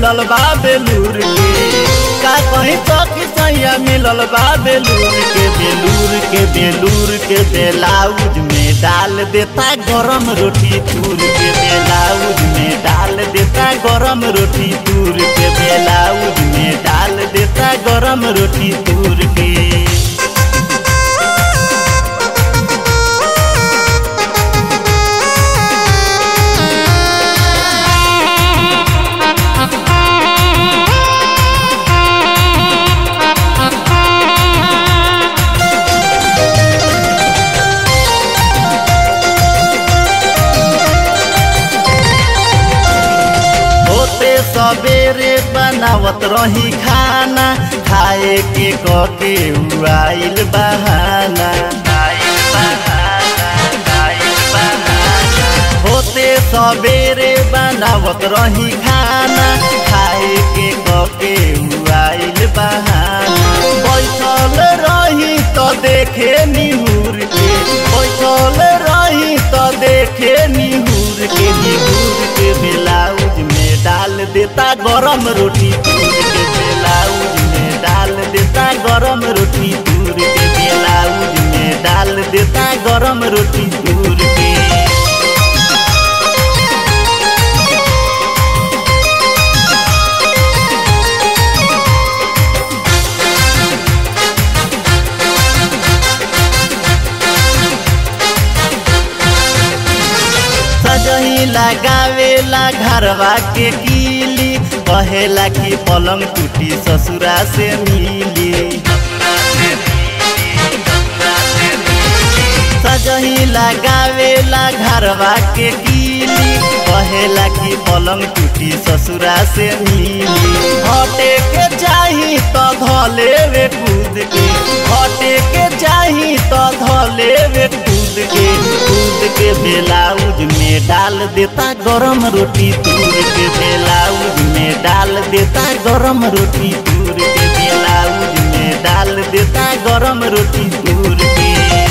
मिलल बा बेलूर के का कहीं सखी सैया मिलल बा बेलूर के ब्लाउज में डाल देता गरम रोटी तूर के ब्लाउज में डाल देता गरम रोटी तूर के ब्लाउज में डाल देता गरम रोटी तूर के। सबेरे बनावत रही खाना खाए के कके उड़ाइल बहाना होते सबेरे बनावत रही खाना खाए के कके उड़ाइल बहाना बैठल रही तो देखे निहुर के बैठल रही तो देखे निहुर के ब्लाउज में डाल देता गरम रोटी तूर के ब्लाउज में डाल देता गरम रोटी तूर के ब्लाउज में डाल देता गरम रोटी तूर के। सजही लगावेला घरवा के कीली कहेला कि पलंग टूटी ससुरा से मिली सजही लगावेला घरवा के कीली कहेला कि पलंग टूटी ससुरा से मिली हटे के चाही तो धले वे कूद के हटे के चाही तो धले वे कूद के ब्लाउज में डाल देता गरम रोटी तूर के ब्लाउज में डाल देता गरम रोटी तूर के ब्लाउज में डाल देता गरम रोटी तूर के।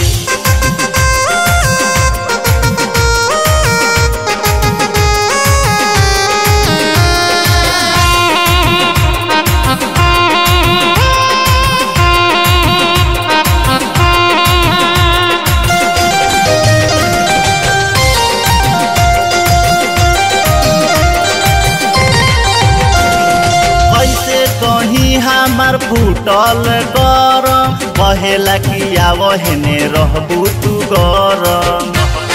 हमार फूटल गरम कहेला कि आवहने रहबू तू गरम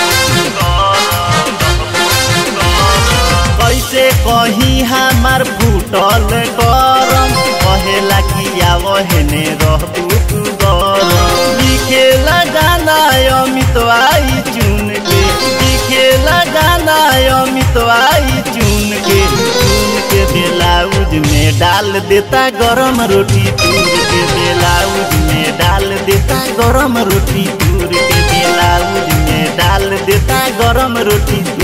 कैसे कही हमार फूटल गरम कहेला कि आवहने रहबू तू गरम लिखेला गाना अमित आई चुन के लिखेला गाना अमित आई चुन के ब्लाउज में डाल देता गरम रोटी तूर के ब्लाउज में डाल देता गरम रोटी तूर के ब्लाउज में डाल देता गरम रोटी।